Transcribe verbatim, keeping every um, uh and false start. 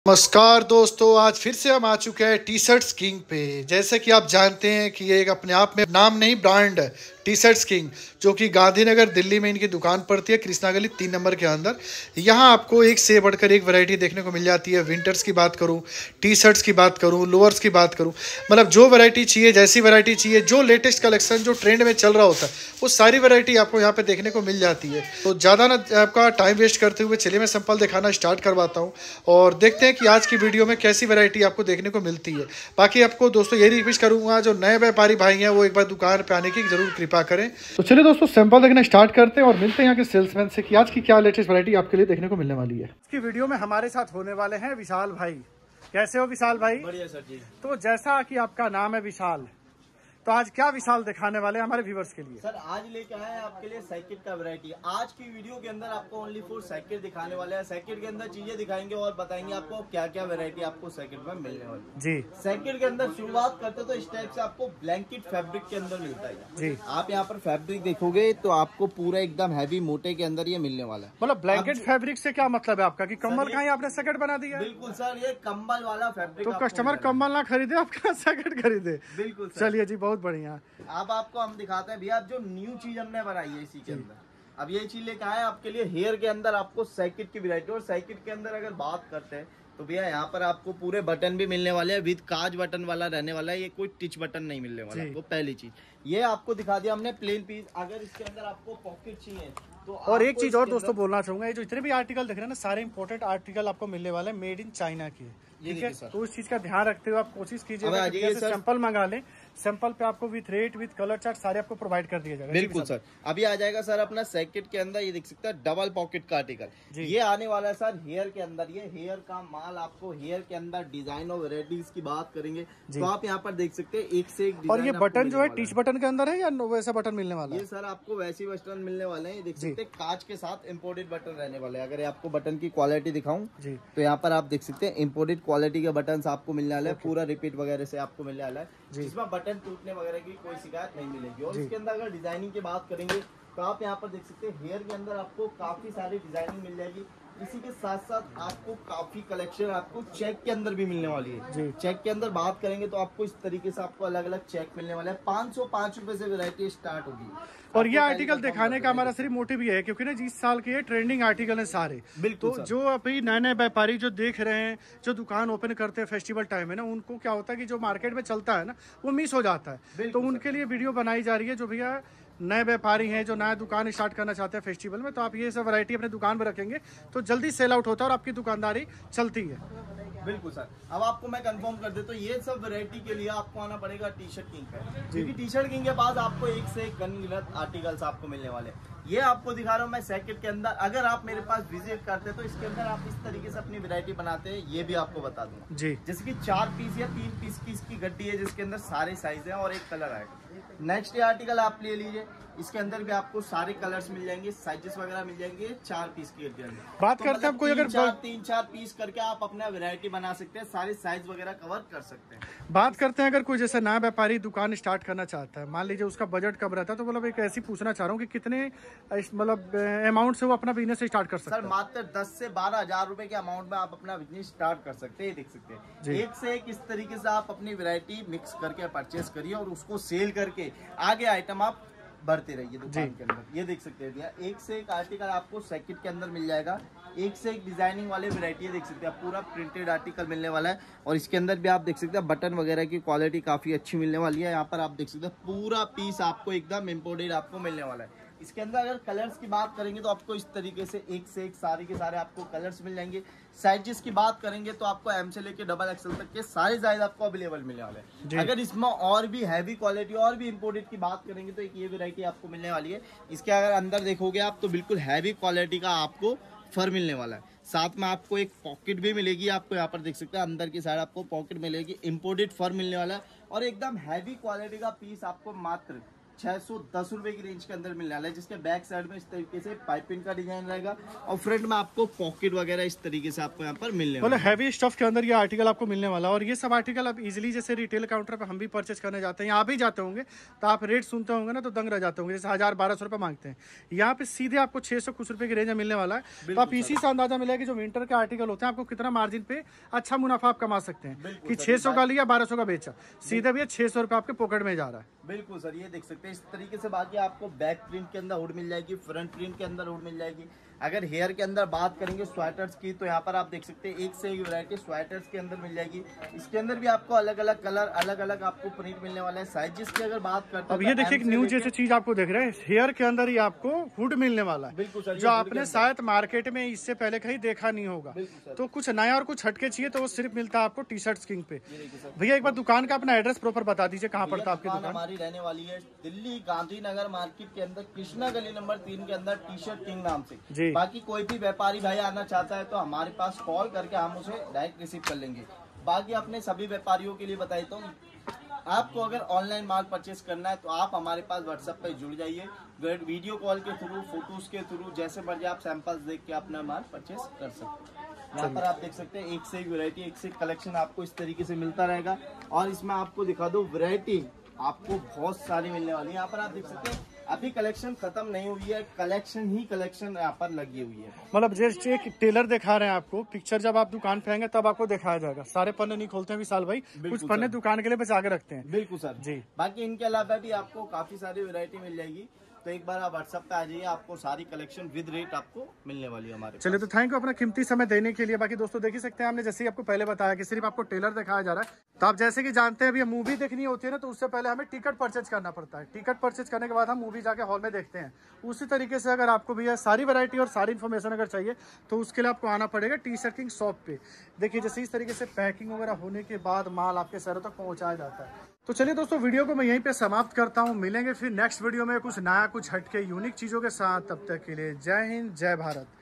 नमस्कार दोस्तों, आज फिर से हम आ चुके हैं टी शर्ट्स किंग पे। जैसे कि आप जानते हैं कि ये एक अपने आप में नाम नहीं ब्रांड है, टी शर्ट्स किंग, जो कि गांधीनगर दिल्ली में इनकी दुकान पड़ती है, कृष्णा गली तीन नंबर के अंदर। यहाँ आपको एक से बढ़कर एक वैरायटी देखने को मिल जाती है। विंटर्स की बात करूँ, टी शर्ट्स की बात करूँ, लोअर्स की बात करूँ, मतलब जो वैरायटी चाहिए, जैसी वैरायटी चाहिए, जो लेटेस्ट कलेक्शन जो ट्रेंड में चल रहा होता है, वो सारी वैरायटी आपको यहाँ पे देखने को मिल जाती है। तो ज़्यादा ना आपका टाइम वेस्ट करते हुए चलिए मैं सैंपल दिखाना स्टार्ट करवाता हूँ और देखते हैं कि आज की वीडियो में कैसी वैरायटी आपको देखने को मिलती है। बाकी आपको दोस्तों यही रिक्वेस्ट करूंगा, जो नए व्यापारी भाई हैं वो एक बार दुकान पे आने की जरूर कृपा करें। तो चलिए दोस्तों, सैंपल देखना स्टार्ट करते हैं और मिलते हैं यहाँ के सेल्समैन से कि आज की क्या लेटेस्ट वैरायटी आपके लिए देखने को मिलने वाली है। इसकी वीडियो में हमारे साथ होने वाले हैं विशाल भाई। कैसे हो विशाल भाई? बढ़िया सर जी। तो जैसा कि आपका नाम है विशाल, तो आज क्या विशाल दिखाने वाले हैं हमारे व्यूवर्स के लिए? सर आज लेके आए हैं आपके लिए साइकिल का वैरायटी। आज की वीडियो के अंदर आपको ओनली फॉर साइकिल दिखाने वाले हैं। साइकिल के अंदर चीजें दिखाएंगे और बताएंगे आपको क्या क्या वैरायटी आपको साइकिल में मिलने वाली है। जी, साइकिल के अंदर शुरुआत करते तो इस टाइप से आपको ब्लैंकेट फैब्रिक के अंदर मिलता है जी। आप यहाँ पर फैब्रिक देखोगे तो आपको पूरा एकदम हैवी मोटे के अंदर ये मिलने वाला है। मतलब ब्लैंकेट फैब्रिक से क्या मतलब है आपका कि कम्बल का ही आपने सैकेट बना दिया है? बिल्कुल सर, ये कम्बल वाला फैब्रिक। तो कस्टमर कम्बल ना खरीदे, आपका सैकेट खरीदे। बिल्कुल। चलिए जी, बहुत बढ़िया। अब आपको हम दिखाते हैं भैया जो न्यू चीज हमने बनाई है इसी के अंदर। अब ये चीज लेके आए आपके लिए हेयर के अंदर आपको साइकिल की वैरायटी। और साइकिल के अंदर अगर बात करते हैं तो भैया यहाँ पर आपको पूरे बटन भी मिलने वाले हैं, विद काज बटन वाला रहने वाला है। ये कोई टिच बटन नहीं मिलने वाला है। वो पहली चीज ये आपको दिखा दिया हमने प्लेन पीस। अगर इसके अंदर आपको पॉकेट चाहिए तो और एक चीज और दोस्तों बोलना चाहूंगा, ये जो इतने भी आर्टिकल दिख रहे हैं ना, सारे इंपोर्टेड आर्टिकल आपको मिलने वाले हैं, मेड इन चाइना की। ठीक है, तो उस चीज का ध्यान रखते हुए आप कोशिश कीजिएगा कि जैसे सैंपल मंगा लें, सैंपल पे आपको with rate with colour chart सारे आपको प्रोवाइड कर दिया जाएगा। बिल्कुल सर। अभी आ जाएगा सर अपना सैकेट के अंदर, ये देख सकते हैं डबल पॉकेट का आर्टिकल। ये आने वाला है सर हेयर के अंदर। ये हेयर का माल आपको हेयर के अंदर डिजाइन और वेराइटीज की बात करेंगे तो आप यहाँ पर देख सकते हैं एक से एक। और ये बटन जो है टीच बटन के अंदर है या वैसा बटन मिलने वाला है? ये सर आपको वैसी बटन मिलने वाले हैं। देख सकते हैं कांच के साथ इम्पोर्टेड बटन रहने वाले हैं। अगर आपको बटन की क्वालिटी दिखाऊं तो यहाँ पर आप देख सकते हैं इम्पोर्टेड क्वालिटी के बटन आपको मिलने वाला है। पूरा रिपीट वगैरह से आपको मिलने वाला है, जिसमें बटन टूटने वगैरह की कोई शिकायत नहीं मिलेगी। और इसके अंदर अगर डिजाइनिंग की बात करेंगे तो आप यहाँ पर देख सकते हैं हेयर के अंदर आपको काफी सारी डिजाइनिंग मिल जाएगी। इसी के साथ साथ आपको काफी कलेक्शन आपको चेक के अंदर भी मिलने वाली है। चेक के अंदर बात करेंगे तो आपको इस तरीके से आपको अलग अलग चेक मिलने वाले हैं। पाँच सौ पाँच रुपए से वैरायटी स्टार्ट होगी। और ये आर्टिकल दिखाने का हमारा सिर्फ मोटिव ये है क्योंकि ना जिस साल के ट्रेंडिंग आर्टिकल हैं सारे। बिल्कुल। तो जो अभी नए नए व्यापारी जो देख रहे हैं, जो दुकान ओपन करते हैं फेस्टिवल टाइम में ना, उनको क्या होता है कि जो मार्केट में चलता है ना वो मिस हो जाता है। तो उनके लिए वीडियो बनाई जा रही है। जो भैया नए व्यापारी हैं, जो नया दुकान स्टार्ट करना चाहते हैं फेस्टिवल में, तो आप ये सब वैरायटी अपने दुकान में रखेंगे तो जल्दी सेल आउट होता है और आपकी दुकानदारी चलती है। बिल्कुल सर। अब आपको मैं कंफर्म कर दे तो ये सब वैरायटी के लिए आपको आना पड़ेगा टी शर्ट किंग पे, क्योंकि टी शर्ट किंग के पास आपको एक से एक अनगिनत आर्टिकल्स आपको मिलने वाले। ये आपको दिखा रहा हूँ मैं सैकेट के अंदर। अगर आप मेरे पास विजिट करते तो इसके अंदर आप इस तरीके से अपनी वैरायटी बनाते हैं, ये भी आपको बता दूंगा जी। जैसे कि चार पीस या तीन पीस की इसकी गड्डी है, जिसके अंदर सारे साइज है और एक कलर आएगा। नेक्स्ट ये आर्टिकल आप ले लीजिए, इसके अंदर भी आपको सारे कलर्स मिल जाएंगे, साइजेस वगैरह मिल जाएंगे। चार पीस की गड्डी बात तो करते हैं आपको, अगर चार तीन चार पीस करके आप अपना वैरायटी बना सकते हैं, सारे साइज वगैरह कवर कर सकते हैं। बात करते हैं अगर कोई जैसे नया व्यापारी दुकान स्टार्ट करना चाहता है, मान लीजिए उसका बजट कम रहता है, तो मतलब एक ऐसी पूछना चाह रहा हूँ कि कितने मतलब अमाउंट से वो अपना बिजनेस स्टार्ट कर सकता है? सर मात्र दस से बारह हजार रुपए के अमाउंट में आप अपना बिजनेस स्टार्ट कर सकते हैं। देख सकते हैं एक से एक इस तरीके से आप अपनी वैरायटी मिक्स करके परचेस करिए और उसको सेल करके आगे आइटम आप बढ़ते रहिए दुकान के अंदर। ये देख सकते हैं भैया एक से एक आर्टिकल आपको सैकेट के अंदर मिल जाएगा। एक से एक डिजाइनिंग वाले वैरायटी देख सकते हैं, पूरा प्रिंटेड आर्टिकल मिलने वाला है। और इसके अंदर भी आप देख सकते हैं बटन वगैरह की क्वालिटी काफी अच्छी मिलने वाली है। यहाँ पर आप देख सकते हैं पूरा पीस आपको एकदम इम्पोर्टेड आपको मिलने वाला है। इसके अंदर अगर कलर्स की बात करेंगे तो आपको इस तरीके से एक से एक सारे के सारे आपको कलर्स मिल जाएंगे। साइजेस की बात करेंगे तो आपको एम से लेके डबल एक्सएल तक के सारे साइज आपको अवेलेबल मिलने वाले हैं। अगर इसमें और भी हैवी क्वालिटी और भी इंपोर्टेड की बात करेंगे तो एक ये वैरायटी आपको मिलने वाली है। इसके अगर अंदर देखोगे आप तो बिल्कुल हैवी क्वालिटी का आपको फर मिलने वाला है। साथ में आपको एक पॉकेट भी मिलेगी। आपको यहाँ पर देख सकते हैं अंदर की साइड आपको पॉकेट मिलेगी, इंपोर्टेड फर मिलने वाला है। और एकदम हैवी क्वालिटी का पीस आपको मात्र छह सौ दस रुपए की रेंज के अंदर मिलने वाला है, जिसके बैक साइड में इस तरीके से पाइपिंग का डिजाइन रहेगा और फ्रंट में आपको पॉकेट वगैरह इस तरीके से आपको यहाँ पर मिलने वाला है। हैवी स्टफ के अंदर ये आर्टिकल आपको मिलने वाला है। और ये सब आर्टिकल आप इजीली जैसे रिटेल काउंटर पर हम भी परचेज करने जाते हैं, यहाँ भी जाते होंगे तो आप रेट सुनते होंगे ना तो दंग रह जाते होंगे, जैसे हजार बारह सौ रुपए मांगते हैं, यहाँ पे सीधे आपको छह सौ कुछ रुपए की रेंज में मिलने वाला है। तो आप इसी से अंदाजा मिलेगा कि जो विंटर के आर्टिकल होते हैं आपको कितना मार्जिन पे अच्छा मुनाफा आप कमा सकते हैं कि छह सौ का लिया बारह सौ का बेचा, सीधे भी छह सौ रुपए आपके पॉकेट में जा रहा है। बिल्कुल सर, ये देख सकते हैं इस तरीके से। बाकी आपको बैक प्रिंट के अंदर हुड मिल जाएगी, फ्रंट प्रिंट के अंदर हुड मिल जाएगी। अगर हेयर के अंदर बात करेंगे स्वेटर्स की तो यहाँ पर आप देख सकते हैं एक से एक वैरायटी स्वेटर्स के अंदर मिल जाएगी। इसके अंदर भी आपको अलग अलग कलर, अलग अलग आपको प्रिंट मिलने वाला है। साइजेस की अगर बात करते हैं अब ये देखिए एक न्यू जैसे चीज आपको देख रहे हैं, हेयर के अंदर ही आपको हुड मिलने वाला है। बिल्कुल सर, जो आपने शायद मार्केट में इससे पहले कहीं देखा नहीं होगा। तो कुछ नया और कुछ हटके चाहिए तो वो सिर्फ मिलता है आपको टी शर्ट किंग पे। भैया एक बार दुकान का अपना एड्रेस प्रॉपर बता दीजिए, कहाँ पड़ता है आपकी दुकान? हमारी रहने वाली है दिल्ली गांधीनगर मार्केट के अंदर कृष्णा गली नंबर तीन के अंदर टी शर्ट किंग नाम से जी। बाकी कोई भी व्यापारी भाई आना चाहता है तो हमारे पास कॉल करके हम उसे डायरेक्ट रिसीव कर लेंगे। बाकी अपने सभी व्यापारियों के लिए बताई तो आपको अगर ऑनलाइन माल परचेस करना है तो आप हमारे पास व्हाट्सएप पे जुड़ जाइए, वीडियो कॉल के थ्रू, फोटोज के थ्रू, जैसे मर्जी आप सैंपल्स देख के अपना माल परचेस कर सकते हैं। यहाँ पर आप देख सकते हैं एक से एक वैरायटी, एक से एक कलेक्शन आपको इस तरीके से मिलता रहेगा। और इसमें आपको दिखा दो वैरायटी आपको बहुत सारी मिलने वाली है। यहाँ पर आप देख सकते हैं अभी कलेक्शन खत्म नहीं हुई है, कलेक्शन ही कलेक्शन यहाँ पर लगी हुई है। मतलब जैसे एक टेलर दिखा रहे हैं आपको, पिक्चर जब आप दुकान पे आएंगे तब आपको दिखाया जाएगा। सारे पन्ने नहीं खोलते हैं विशाल भाई, कुछ पन्ने दुकान के लिए बचा के रखते हैं। बिल्कुल सर जी। बाकी इनके अलावा भी आपको काफी सारी वैरायटी मिल जाएगी, तो एक बार आप व्हाट्सएप पे आ जाइए, आपको सारी कलेक्शन विद रेट आपको मिलने वाली है हमारे। चलिए तो थैंक यू अपना कीमती समय देने के लिए। बाकी दोस्तों देख ही सकते हैं, हमने जैसे ही आपको पहले बताया कि सिर्फ आपको टेलर दिखाया जा रहा है, तो आप जैसे कि जानते हैं अभी मूवी देखनी होती है ना तो उससे पहले हमें टिकट परचेज करना पड़ता है। टिकट परचेज करने के बाद हम मूवी जाके हॉल में देखते हैं। उसी तरीके से अगर आपको भी सारी वैरायटी और सारी इन्फॉर्मेशन अगर चाहिए तो उसके लिए आपको आना पड़ेगा टी शर्ट किंग शॉप पे। देखिए जैसे इस तरीके से पैकिंग वगैरह होने के बाद माल आपके शहरों तक पहुंचाया जाता है। तो चलिए दोस्तों वीडियो को मैं यहीं पे समाप्त करता हूं, मिलेंगे फिर नेक्स्ट वीडियो में कुछ नया, कुछ हटके यूनिक चीजों के साथ। तब तक के लिए जय हिंद, जय भारत।